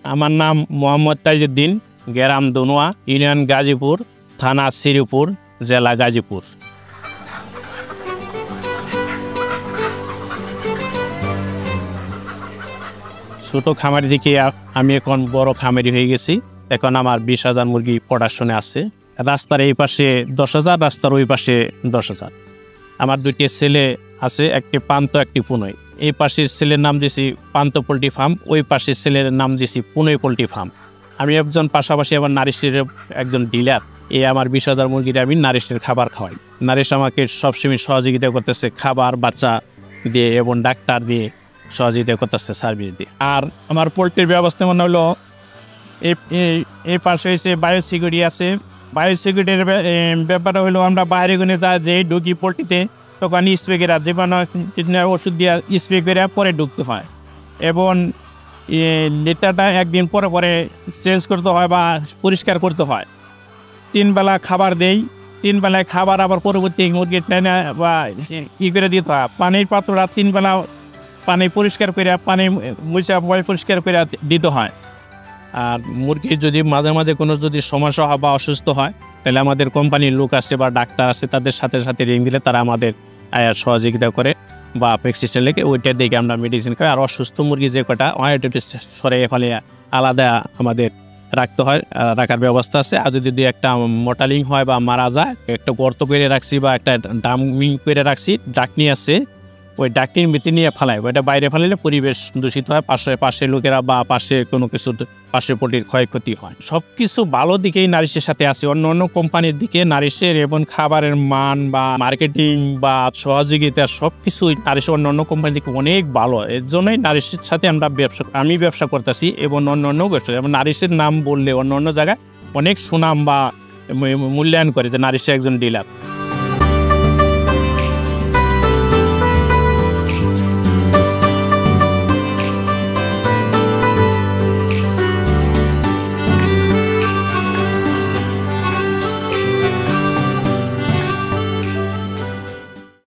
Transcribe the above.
আমার নাম মোহাম্মদ তাজউদ্দিন, গ্রাম দনুয়া, ইউনিয়ন গাজীপুর, থানা শ্রীপুর, জেলা গাজীপুর। ছোট খামারি থেকে আমি এখন বড় খামারি হয়ে গেছি। এখন আমার 20,000 মুরগি প্রোডাকশনে আছে। রাস্তার এই পাশে 10,000, রাস্তার ওই পাশে 10,000। আমার 2টি ছেলে আছে, একটি পান্ত, একটি পুনই। এই পাশের ছেলের নাম দিয়েছি পান্ত পোলট্রি ফার্ম, ওই পাশের ছেলের নাম দিয়েছি পুনই পোলট্রি ফার্ম। আমি একজন পাশাপাশি আমার নারিশের একজন ডিলার। এই আমার 20,000 মুরগিটা আমি নারিশের খাবার খাওয়াই। নারিশ আমাকে সবসময় সহযোগিতা করতেছে খাবার, বাচ্চা দিয়ে এবং ডাক্তার দিয়ে সহযোগিতা করতেছে, সার্ভিস দিয়ে। আর আমার পোলট্রির ব্যবস্থাপনা হলো এই পাশে হয়েছে বায়োসিকিউরিটি আছে। বায়োসিকিউরিটির ব্যাপারটা হলো আমরা বাইরে গুনে যে ঢুকি পোলট্রিতে, তখন স্প্রে করে জীবাণু ওষুধ দিয়ে স্প্রে করে পরে ঢুকতে হয়, এবং লিটারটা একদিন পরে পরে চেঞ্জ করতে হয় বা পরিষ্কার করতে হয়। 3 বেলা খাবার দেই, 3 বেলায় খাবার আবার পরবর্তী মুরগির টাইনে বা করে দিতে হয়। পানির পাত্রটা 3 বেলা পানি পরিষ্কার করে, পানি মুছা পরিষ্কার করে দিতে হয়। আর মুরগির যদি মাঝে মাঝে কোনো যদি সমস্যা হয় বা অসুস্থ হয়, তাহলে আমাদের কোম্পানির লোক আছে বা ডাক্তার আছে, তাদের সাথে সাথে রিং দিলে তারা আমাদের সহযোগিতা করে বা প্রেসক্রিপশন লিখে ওইটা দেখে আমরা মেডিসিন খাই। আর অসুস্থ মুরগি যে কটা সরে ফলে আলাদা আমাদের রাখতে হয়, রাখার ব্যবস্থা আছে। আর যদি একটা মর্টালিং হয় বা মারা যায়, একটা গর্ত করে রাখছি বা একটা ডামিং করে রাখছি, ডাকনি আছে, ওই ডাকনির ভিতরে নিয়ে ফেলায়। ওইটা বাইরে ফেলালে পরিবেশ দূষিত হয়, পাশে লোকেরা বা পাশে কোনো কিছু পাশে পোলট্রির ক্ষয়ক্ষতি হয়। সব কিছু ভালো দিকেই নারিশের সাথে আছে। অন্য কোম্পানির দিকে নারিশের এবং খাবারের মান বা মার্কেটিং বা সহযোগিতা সব কিছুই নারিশের অন্য কোম্পানির দিকে অনেক ভালো। এর জন্যই নারিশের সাথে আমি ব্যবসা করতেছি এবং অন্য ব্যবসা। এবং নারিশের নাম বললে অন্য জায়গায় অনেক সুনাম বা মূল্যায়ন করে যে নারিশের একজন ডিলার।